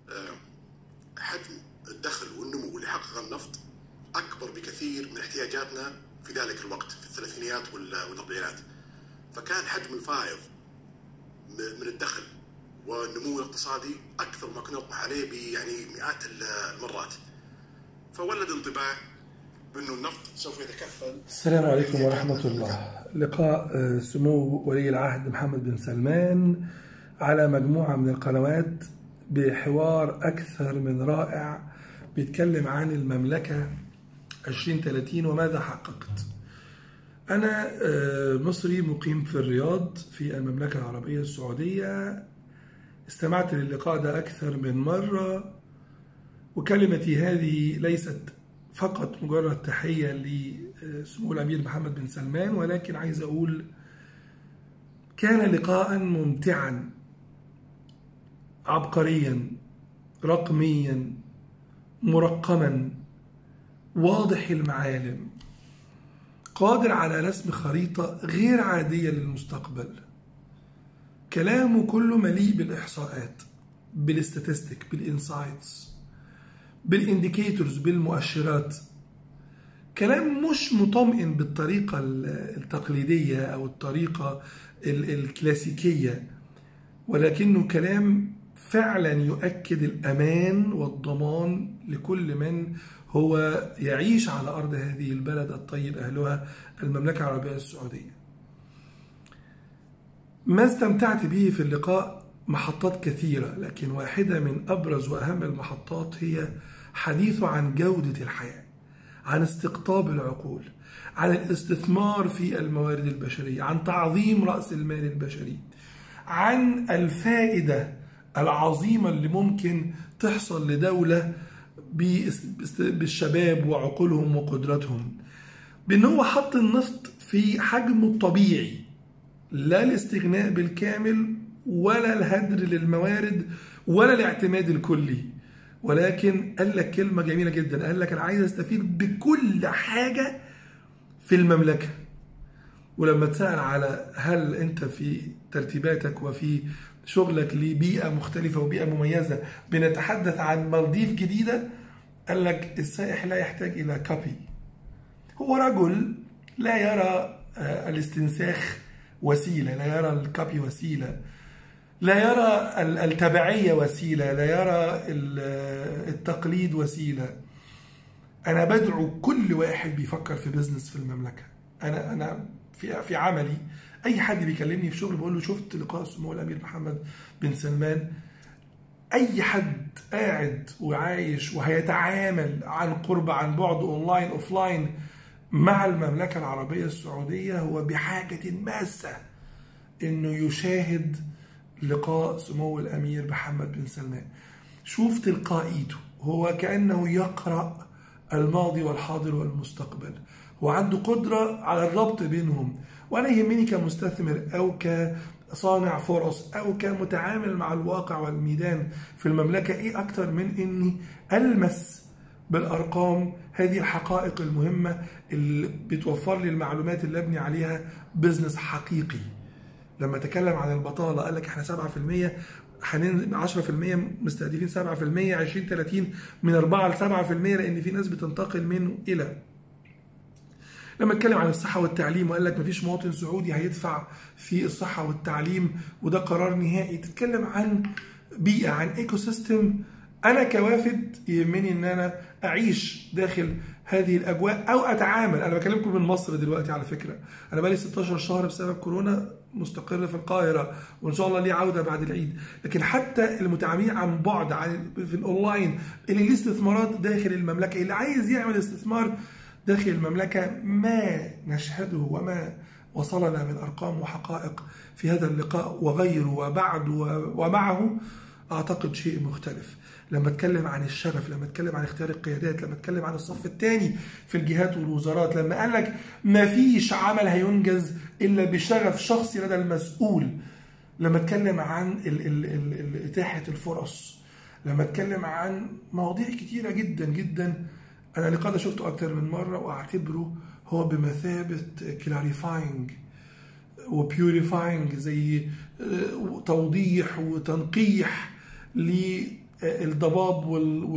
حجم الدخل والنمو اللي حققه النفط أكبر بكثير من احتياجاتنا في ذلك الوقت في الثلاثينيات والأربعينات. فكان حجم الفائض من الدخل والنمو الاقتصادي أكثر ما كنا نطمح عليه مئات المرات. فولد انطباع بأنه النفط سوف يتكفل. السلام عليكم ورحمة الله. لقاء سمو ولي العهد محمد بن سلمان على مجموعة من القنوات بحوار أكثر من رائع بيتكلم عن المملكة 2030 وماذا حققت. أنا مصري مقيم في الرياض في المملكة العربية السعودية. استمعت للقاء ده أكثر من مرة، وكلمتي هذه ليست فقط مجرد تحية لسمو الأمير محمد بن سلمان، ولكن عايز أقول كان لقاء ممتعا عبقريا رقميا مرقما واضح المعالم، قادر على رسم خريطة غير عادية للمستقبل. كلامه كله مليء بالإحصاءات، بالاستاتستيك، بالإنسايتس، بالانديكيتورز، بالمؤشرات. كلام مش مطمئن بالطريقة التقليدية أو الطريقة الكلاسيكية، ولكنه كلام فعلا يؤكد الأمان والضمان لكل من هو يعيش على أرض هذه البلد الطيب أهلها المملكة العربية السعودية. ما استمتعت به في اللقاء محطات كثيرة، لكن واحدة من أبرز وأهم المحطات هي حديثه عن جودة الحياة، عن استقطاب العقول، عن الاستثمار في الموارد البشرية، عن تعظيم رأس المال البشري، عن الفائدة العظيمة اللي ممكن تحصل لدولة بالشباب وعقولهم وقدراتهم، بأنه هو حط النفط في حجمه الطبيعي، لا الاستغناء بالكامل ولا الهدر للموارد ولا الاعتماد الكلي، ولكن قال لك كلمة جميلة جدا، قال لك أنا عايز أستفيد بكل حاجة في المملكة. ولما تسأل على هل أنت في ترتيباتك وفي شغلك لبيئة مختلفة وبيئة مميزة بنتحدث عن مالديف جديدة، قال لك السائح لا يحتاج إلى كوبي. هو رجل لا يرى الاستنساخ وسيلة، لا يرى الكوبي وسيلة، لا يرى التبعية وسيلة، لا يرى التقليد وسيلة. أنا بدعو كل واحد بيفكر في بيزنس في المملكة، أنا في عملي أي حد بيكلمني في شغل بقول له شفت لقاء سمو الأمير محمد بن سلمان. أي حد قاعد وعايش وهيتعامل عن قرب عن بعد أونلاين أوفلاين مع المملكة العربية السعودية هو بحاجة ماسة إنه يشاهد لقاء سمو الأمير محمد بن سلمان. شوف تلقائيته، هو كأنه يقرأ الماضي والحاضر والمستقبل، وعنده قدرة على الربط بينهم. وأنا يهمني كمستثمر أو كصانع فرص أو كمتعامل مع الواقع والميدان في المملكة إيه أكتر من إني ألمس بالأرقام هذه الحقائق المهمة اللي بتوفر لي المعلومات اللي أبني عليها بزنس حقيقي. لما تكلم عن البطالة قال لك احنا 7%، 10% مستهدفين 7% 2030 من 4 ل 7%، لأن في ناس بتنتقل منه إلى. لما اتكلم عن الصحة والتعليم وقال لك مفيش مواطن سعودي هيدفع في الصحة والتعليم وده قرار نهائي. تتكلم عن بيئة، عن ايكو سيستم. أنا كوافد يهمني إن أنا أعيش داخل هذه الأجواء أو أتعامل. أنا بكلمكم من مصر دلوقتي على فكرة، أنا بقالي 16 شهر بسبب كورونا مستقر في القاهرة، وإن شاء الله لي عودة بعد العيد. لكن حتى المتعاملين عن بعد في الأونلاين، اللي ليه استثمارات داخل المملكة، اللي عايز يعمل استثمار داخل المملكة، ما نشهده وما وصلنا من أرقام وحقائق في هذا اللقاء وغيره وبعد ومعه أعتقد شيء مختلف. لما اتكلم عن الشغف، لما اتكلم عن اختيار القيادات، لما اتكلم عن الصف الثاني في الجهات والوزارات، لما قال لك ما فيش عمل هينجز إلا بشغف شخصي لدى المسؤول، لما اتكلم عن إتاحة الفرص، لما اتكلم عن مواضيع كتيرة جدا جدا. أنا اللقاء ده شفته أكتر من مرة وأعتبره هو بمثابة كلاريفاينج وبيوريفاينج، زي توضيح وتنقيح الضباب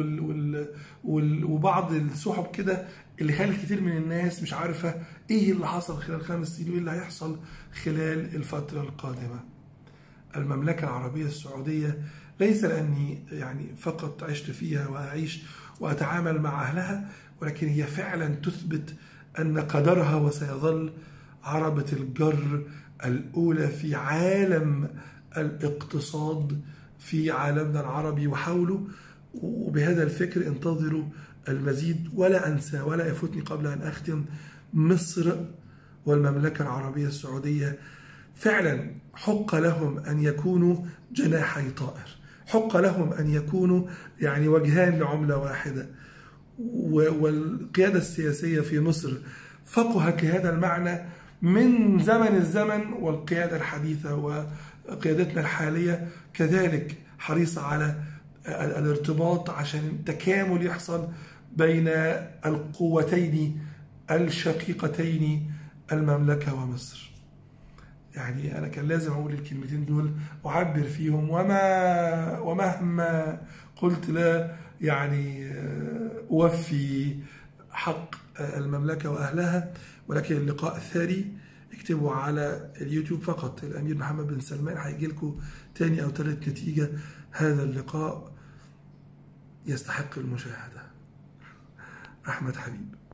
وبعض السحب كده اللي خلت كتير من الناس مش عارفة ايه اللي حصل خلال 5 سنين وايه اللي هيحصل خلال الفترة القادمة. المملكة العربية السعودية ليس لأني يعني فقط عشت فيها وأعيش وأتعامل مع أهلها، ولكن هي فعلا تثبت أن قدرها وسيظل عربة الجر الأولى في عالم الاقتصاد في عالمنا العربي وحوله. وبهذا الفكر انتظروا المزيد. ولا أنسى ولا يفوتني قبل أن أختم، مصر والمملكة العربية السعودية فعلا حق لهم أن يكونوا جناحي طائر، حق لهم أن يكونوا يعني وجهان لعملة واحدة. والقيادة السياسية في مصر فقهت لهذا المعنى من زمن الزمن، والقيادة الحديثة وقيادتنا الحالية كذلك حريصة على الارتباط عشان التكامل يحصل بين القوتين الشقيقتين المملكة ومصر. يعني أنا كان لازم أقول الكلمتين دول أعبر فيهم، ومهما قلت لا يعني أوفي حق المملكة وأهلها. ولكن اللقاء ثري، اكتبوا على اليوتيوب فقط الأمير محمد بن سلمان، هيجي لكم تاني أو تالت نتيجة. هذا اللقاء يستحق المشاهدة. أحمد حبيب.